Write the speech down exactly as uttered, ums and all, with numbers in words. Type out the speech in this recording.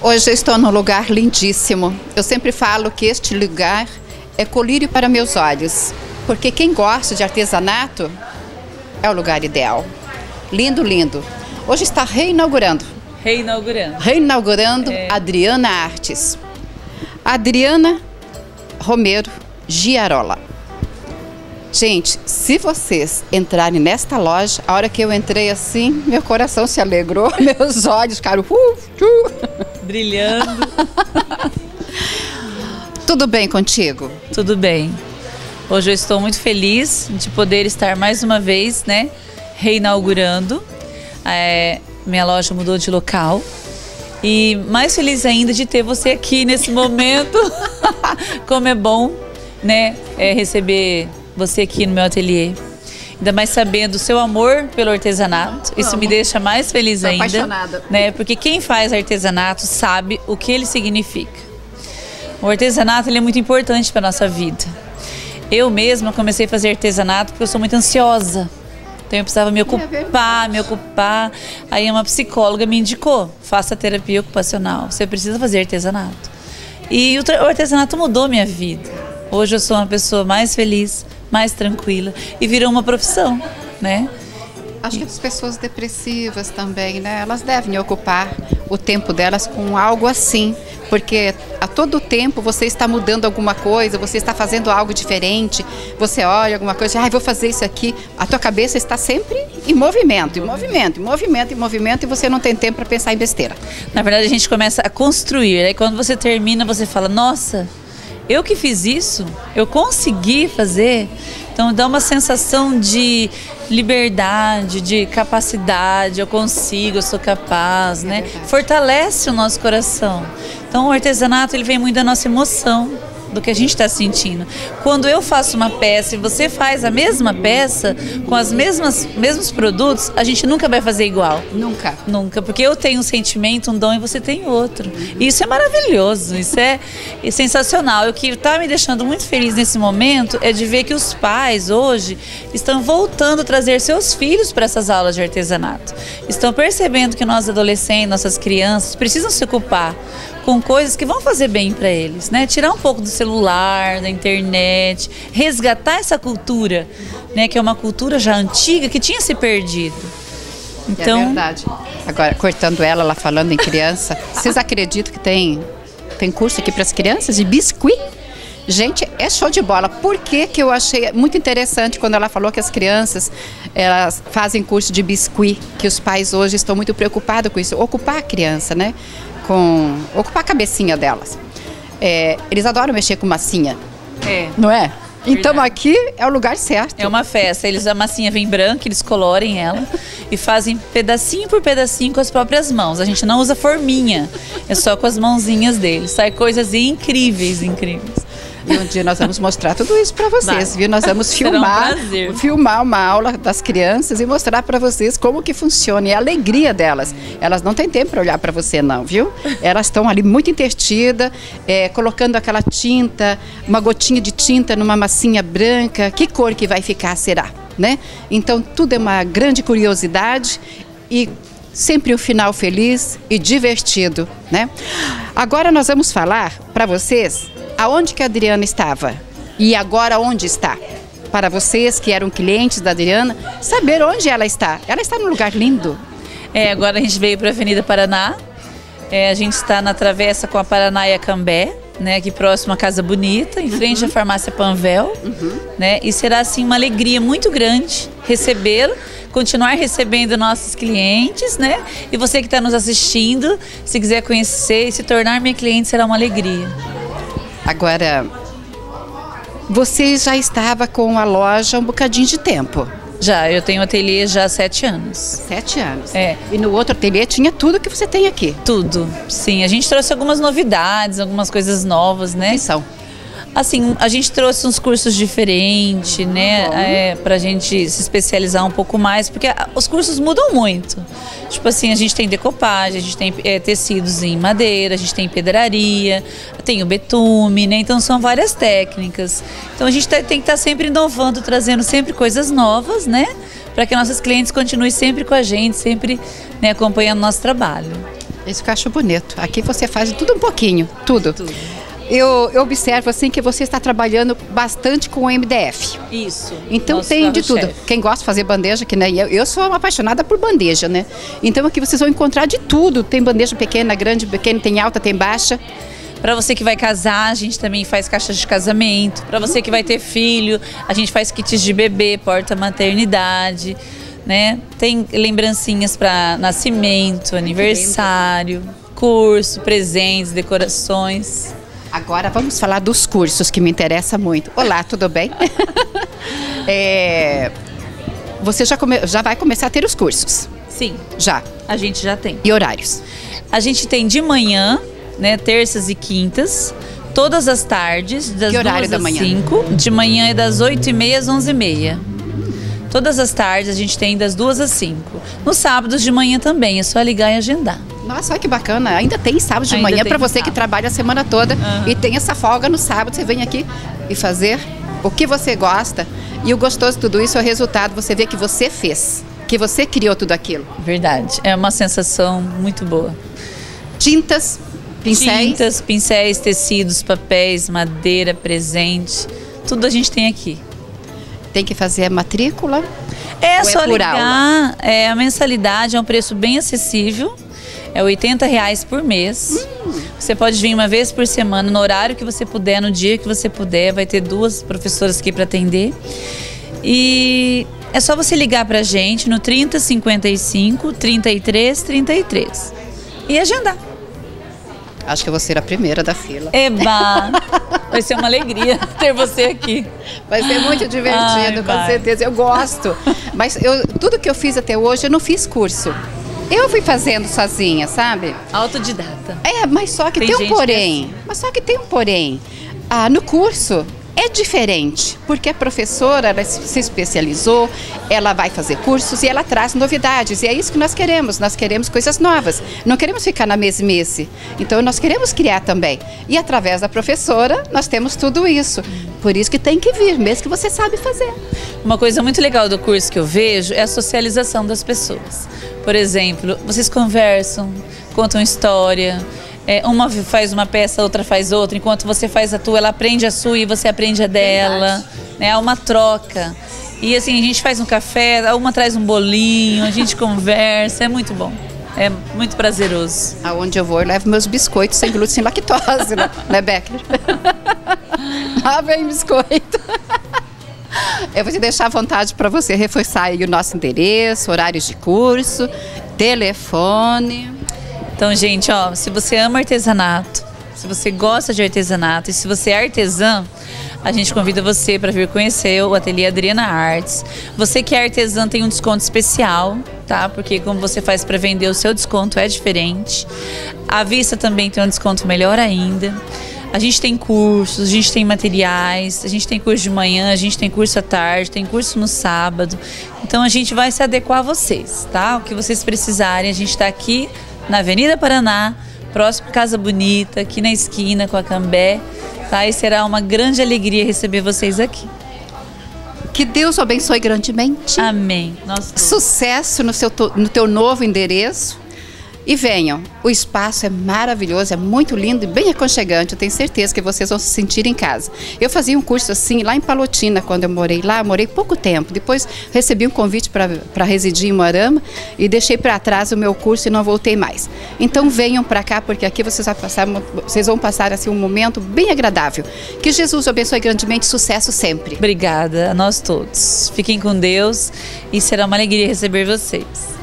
Hoje eu estou num lugar lindíssimo. Eu sempre falo que este lugar é colírio para meus olhos, porque quem gosta de artesanato é o lugar ideal. Lindo, lindo. Hoje está reinaugurando. Reinaugurando. Reinaugurando é. Adriana Artes. Adriana Romero Giarola. Gente, se vocês entrarem nesta loja, a hora que eu entrei assim, meu coração se alegrou, meus olhos ficaram uh, uh. brilhando. Tudo bem contigo? Tudo bem. Hoje eu estou muito feliz de poder estar mais uma vez, né, reinaugurando. É, minha loja mudou de local. E mais feliz ainda de ter você aqui nesse momento. Como é bom, né, é, receber você aqui no meu ateliê. Ainda mais sabendo o seu amor pelo artesanato. Isso Amo. me deixa mais feliz Tô ainda. Apaixonada. Né, porque quem faz artesanato sabe o que ele significa. O artesanato ele é muito importante para a nossa vida. Eu mesma comecei a fazer artesanato porque eu sou muito ansiosa. Então eu precisava me ocupar, me ocupar. Aí uma psicóloga me indicou, faça terapia ocupacional, você precisa fazer artesanato. E o artesanato mudou minha vida. Hoje eu sou uma pessoa mais feliz, mais tranquila e virou uma profissão, né? Acho que as pessoas depressivas também, né? Elas devem ocupar o tempo delas com algo assim, porque a todo tempo você está mudando alguma coisa, você está fazendo algo diferente, você olha alguma coisa, ah, vou fazer isso aqui, a tua cabeça está sempre em movimento, em movimento, em movimento, em movimento, e você não tem tempo para pensar em besteira. Na verdade, a gente começa a construir, aí quando você termina, você fala, nossa, eu que fiz isso, eu consegui fazer. Então dá uma sensação de liberdade, de capacidade, eu consigo, eu sou capaz, é né? Verdade. Fortalece o nosso coração. Então o artesanato ele vem muito da nossa emoção, do que a gente está sentindo. Quando eu faço uma peça e você faz a mesma peça, com as mesmas mesmos produtos, a gente nunca vai fazer igual. Nunca. Nunca, porque eu tenho um sentimento, um dom e você tem outro. E isso é maravilhoso, isso é, é sensacional. O que está me deixando muito feliz nesse momento é de ver que os pais hoje estão voltando a trazer seus filhos para essas aulas de artesanato. Estão percebendo que nós adolescentes, nossas crianças, precisam se ocupar com coisas que vão fazer bem para eles, né? Tirar um pouco do celular, da internet, resgatar essa cultura, né? Que é uma cultura já antiga que tinha se perdido. Então, é verdade. Agora, cortando ela, ela falando em criança, vocês acreditam que tem, tem curso aqui para as crianças de biscuit? Gente, é show de bola. Por que que eu achei muito interessante quando ela falou que as crianças elas fazem curso de biscuit, que os pais hoje estão muito preocupados com isso, ocupar a criança, né? Com ocupar a cabecinha delas. É, eles adoram mexer com massinha, é. não é? Então aqui é o lugar certo. É uma festa, eles, a massinha vem branca, eles colorem ela e fazem pedacinho por pedacinho com as próprias mãos. A gente não usa forminha, é só com as mãozinhas deles. Sai coisas incríveis, incríveis. E um dia nós vamos mostrar tudo isso para vocês, Vai. viu? Nós vamos filmar, um filmar uma aula das crianças e mostrar para vocês como que funciona e a alegria delas. Elas não têm tempo para olhar para você não, viu? Elas estão ali muito intertidas, é, colocando aquela tinta, uma gotinha de tinta numa massinha branca. Que cor que vai ficar, será? Né? Então tudo é uma grande curiosidade e sempre um final feliz e divertido, né? Agora nós vamos falar para vocês aonde que a Adriana estava e agora onde está. Para vocês que eram clientes da Adriana, saber onde ela está. Ela está num lugar lindo. É, agora a gente veio para a Avenida Paraná. É, a gente está na travessa com a Paraná e a Cambé, né, aqui próximo à Casa Bonita, em frente uhum. à farmácia Panvel. Uhum. Né, e será assim uma alegria muito grande recebê-la, continuar recebendo nossos clientes, né? E você que está nos assistindo, se quiser conhecer e se tornar minha cliente, será uma alegria. Agora, você já estava com a loja há um bocadinho de tempo. Já, eu tenho ateliê já há sete anos. Sete anos? É. E no outro ateliê tinha tudo que você tem aqui? Tudo, sim. A gente trouxe algumas novidades, algumas coisas novas, né? Que são? Assim, a gente trouxe uns cursos diferentes, uhum, né, é, pra gente se especializar um pouco mais, porque os cursos mudam muito. Tipo assim, a gente tem decopagem, a gente tem é, tecidos em madeira, a gente tem pedraria, tem o betume, né, então são várias técnicas. Então a gente tem que estar sempre inovando, trazendo sempre coisas novas, né, para que nossos clientes continuem sempre com a gente, sempre, né, acompanhando o nosso trabalho. Isso que eu acho bonito. Aqui você faz tudo um pouquinho, tudo. Tudo. Eu, eu observo assim que você está trabalhando bastante com o M D F. Isso. Então Nosso tem de tudo. carro-chefe. Quem gosta de fazer bandeja, que nem eu, eu sou uma apaixonada por bandeja, né? Então aqui vocês vão encontrar de tudo. Tem bandeja pequena, grande, pequena, tem alta, tem baixa. Para você que vai casar, a gente também faz caixas de casamento. Para você que vai ter filho, a gente faz kits de bebê, porta-maternidade, né? Tem lembrancinhas para nascimento, aniversário, curso, presentes, decorações. Agora vamos falar dos cursos, que me interessa muito. Olá, tudo bem? é, você já, come, já vai começar a ter os cursos? Sim, Já. a gente já tem. E horários? A gente tem de manhã, né, terças e quintas, todas as tardes, das Que horário duas da às manhã? cinco. De manhã é das oito e meia às onze e meia. Todas as tardes a gente tem das duas às cinco. Nos sábados de manhã também, é só ligar e agendar. Nossa, olha que bacana. Ainda tem sábado de Ainda manhã tem para você sábado. que trabalha a semana toda Aham. e tem essa folga no sábado. Você vem aqui e fazer o que você gosta. E o gostoso de tudo isso é o resultado. Você vê que você fez, que você criou tudo aquilo. Verdade, é uma sensação muito boa. Tintas, pincéis. Tintas, pincéis, tecidos, papéis, madeira, presente, tudo a gente tem aqui. Tem que fazer a matrícula. É Ou é só por ligar, é, a mensalidade é um preço bem acessível, é oitenta reais por mês. Hum. Você pode vir uma vez por semana, no horário que você puder, no dia que você puder, vai ter duas professoras aqui para atender. E é só você ligar pra gente no trinta, cinquenta e cinco, trinta e três, trinta e três e agendar. Acho que eu vou ser a primeira da fila. Eba! Vai ser uma alegria ter você aqui. Vai ser muito divertido, Ai, com vai. certeza. Eu gosto. Mas eu, tudo que eu fiz até hoje, eu não fiz curso. Eu fui fazendo sozinha, sabe? Autodidata. É, mas só que Tem tem, um gente que é porém. assim. Mas só que tem um porém. Ah, no curso é diferente, porque a professora ela se especializou, ela vai fazer cursos e ela traz novidades. E é isso que nós queremos. Nós queremos coisas novas. Não queremos ficar na mesmice. Então nós queremos criar também. E através da professora nós temos tudo isso. Por isso que tem que vir, mesmo que você sabe fazer. Uma coisa muito legal do curso que eu vejo é a socialização das pessoas. Por exemplo, vocês conversam, contam história, é, uma faz uma peça, outra faz outra. Enquanto você faz a tua, ela aprende a sua e você aprende a dela. Né? É uma troca. E assim, a gente faz um café, uma traz um bolinho, a gente conversa, é muito bom. É muito prazeroso. Aonde eu vou, eu levo meus biscoitos sem glúten, sem lactose, né, né Becker? Lá vem biscoito. Eu vou te deixar à vontade para você reforçar aí o nosso endereço, horários de curso, telefone. Então, gente, ó, se você ama artesanato, se você gosta de artesanato e se você é artesã, a gente convida você para vir conhecer o Ateliê Adriana Artes. Você que é artesã tem um desconto especial, tá? Porque como você faz para vender, o seu desconto é diferente. À vista também tem um desconto melhor ainda. A gente tem cursos, a gente tem materiais, a gente tem curso de manhã, a gente tem curso à tarde, tem curso no sábado. Então a gente vai se adequar a vocês, tá? O que vocês precisarem, a gente está aqui na Avenida Paraná, próximo à Casa Bonita, aqui na esquina com a Cambé, tá? E será uma grande alegria receber vocês aqui. Que Deus o abençoe grandemente. Amém. Nós todos. Sucesso no, seu, no teu novo endereço. E venham, o espaço é maravilhoso, é muito lindo e bem aconchegante. Eu tenho certeza que vocês vão se sentir em casa. Eu fazia um curso assim lá em Palotina, quando eu morei lá, eu morei pouco tempo. Depois recebi um convite para residir em Moarama e deixei para trás o meu curso e não voltei mais. Então venham para cá, porque aqui vocês vão passar, vocês vão passar assim, um momento bem agradável. Que Jesus o abençoe grandemente, sucesso sempre. Obrigada a nós todos. Fiquem com Deus e será uma alegria receber vocês.